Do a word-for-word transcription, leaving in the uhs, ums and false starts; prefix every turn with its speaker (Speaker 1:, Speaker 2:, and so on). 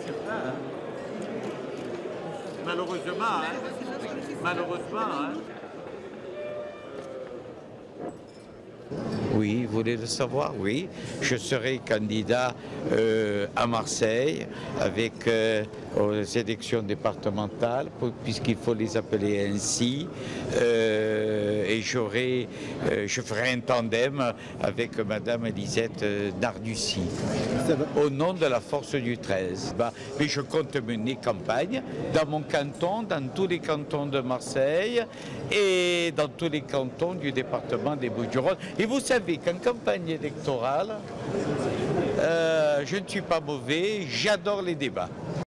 Speaker 1: certain. Hein. Malheureusement, hein. Malheureusement, hein.
Speaker 2: Oui, vous voulez le savoir? Oui, je serai candidat euh, à Marseille avec euh, aux élections départementales, puisqu'il faut les appeler ainsi, euh, et j'aurai, euh, je ferai un tandem avec Madame Elisette Nardussi, au nom de la Force du treize. Bah, mais je compte mener campagne dans mon canton, dans tous les cantons de Marseille et dans tous les cantons du département des Bouches-du-Rhône. Et vous savez qu'en campagne électorale, euh, je ne suis pas mauvais, j'adore les débats.